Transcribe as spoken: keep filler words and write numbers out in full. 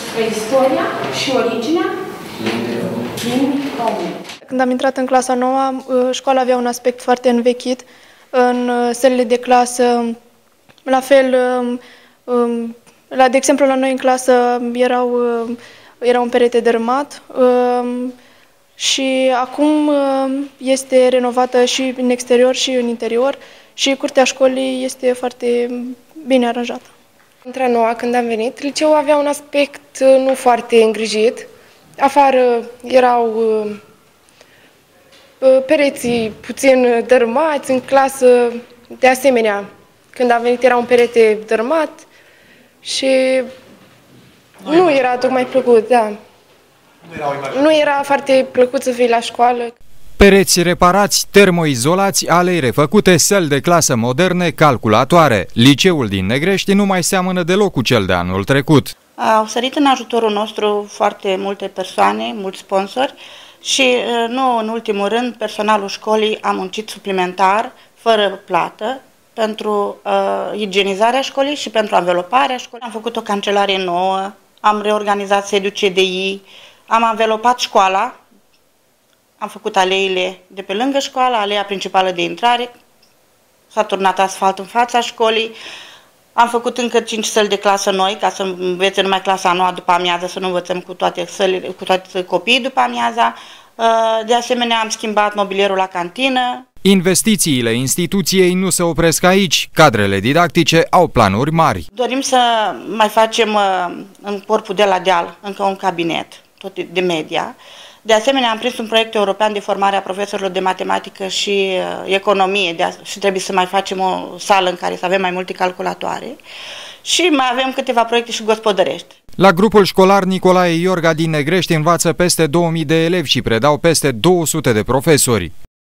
despre istoria și originea limbii române. Când am intrat în clasa nouă, școala avea un aspect foarte învechit. În sălile de clasă, la fel, la, de exemplu, la noi în clasă erau, era un perete dărâmat și acum este renovată și în exterior și în interior și curtea școlii este foarte bine aranjată. Între a noua, când am venit, liceul avea un aspect nu foarte îngrijit. Afară erau pereții puțin dărâmați, în clasă de asemenea. Când am venit era un perete dărâmat și nu era tocmai plăcut, da. Nu era foarte plăcut să fii la școală. Pereți reparați, termoizolați, alei refăcute, săli de clasă moderne, calculatoare. Liceul din Negrești nu mai seamănă deloc cu cel de anul trecut. Au sărit în ajutorul nostru foarte multe persoane, mulți sponsori și, nu în ultimul rând, personalul școlii a muncit suplimentar, fără plată, pentru uh, igienizarea școlii și pentru anveloparea școlii. Am făcut o cancelare nouă, am reorganizat sediul C D I, am anvelopat școala, am făcut aleile de pe lângă școală, aleea principală de intrare, s-a turnat asfalt în fața școlii, am făcut încă cinci săli de clasă noi, ca să învețe numai clasa a noua după amiază, să nu învățăm cu toate, sălile, cu toate copiii după amiaza. De asemenea, am schimbat mobilierul la cantină. Investițiile instituției nu se opresc aici. Cadrele didactice au planuri mari. Dorim să mai facem în corpul de la deal încă un cabinet, tot de media. De asemenea, am prins un proiect european de formare a profesorilor de matematică și uh, economie de și trebuie să mai facem o sală în care să avem mai multe calculatoare și mai avem câteva proiecte și gospodărești. La grupul școlar Nicolae Iorga din Negrești învață peste două mii de elevi și predau peste două sute de profesori.